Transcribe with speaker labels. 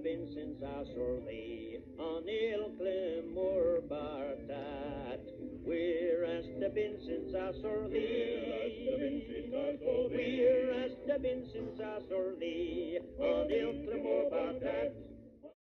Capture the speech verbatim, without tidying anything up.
Speaker 1: been since I saw thee on Ilkley Moor Bartat. Where hast thou been since I saw thee